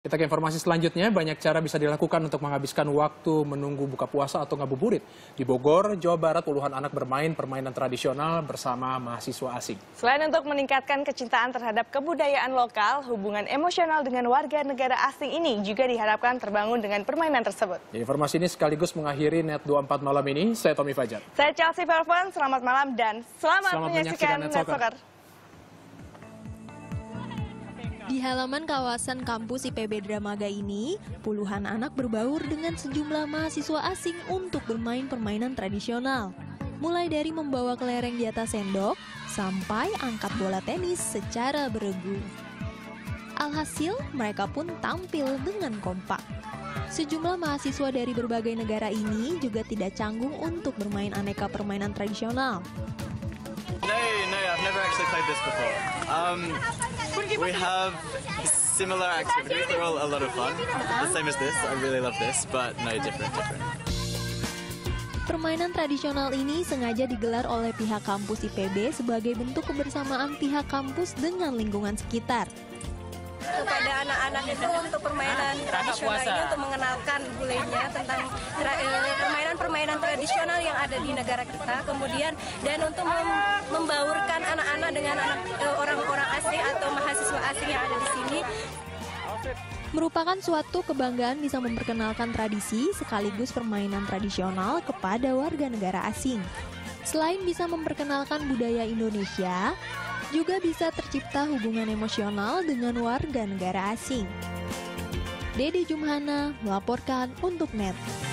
Kita ke informasi selanjutnya, banyak cara bisa dilakukan untuk menghabiskan waktu menunggu buka puasa atau ngabuburit. Di Bogor, Jawa Barat, puluhan anak bermain permainan tradisional bersama mahasiswa asing. Selain untuk meningkatkan kecintaan terhadap kebudayaan lokal, hubungan emosional dengan warga negara asing ini juga diharapkan terbangun dengan permainan tersebut. Informasi ini sekaligus mengakhiri Net 24 malam ini. Saya Tommy Fajar. Saya Chelsea Felven, selamat malam dan selamat menyaksikan Net Soccer. Di halaman kawasan kampus IPB Dramaga ini, puluhan anak berbaur dengan sejumlah mahasiswa asing untuk bermain permainan tradisional. Mulai dari membawa kelereng di atas sendok, sampai angkat bola tenis secara beregu. Alhasil, mereka pun tampil dengan kompak. Sejumlah mahasiswa dari berbagai negara ini juga tidak canggung untuk bermain aneka permainan tradisional. No, I've never actually played this before. We have similar activities. They're all a lot of fun. The same as this. I really love this, but no, different. Permainan tradisional ini sengaja digelar oleh pihak kampus IPB sebagai bentuk kebersamaan pihak kampus dengan lingkungan sekitar. Kepada anak-anak itu untuk permainan tradisional ini untuk mengenalkan budayanya tentang permainan tradisional yang ada di negara kita, kemudian dan untuk membaurkan anak-anak dengan orang-orang asing atau mahasiswa asing yang ada di sini. Merupakan suatu kebanggaan bisa memperkenalkan tradisi sekaligus permainan tradisional kepada warga negara asing. Selain bisa memperkenalkan budaya Indonesia, juga bisa tercipta hubungan emosional dengan warga negara asing. Dede Jumhana melaporkan untuk Net.